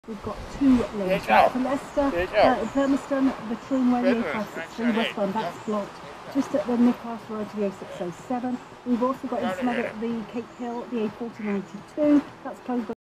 We've got two lanes. For Leicester, in Permiston, the Trimway, the A563 westbound, that's blocked. Just at the Newcastle Road to the A607. We've also got in Smethwick the Cape Hill, the A4092, that's closed.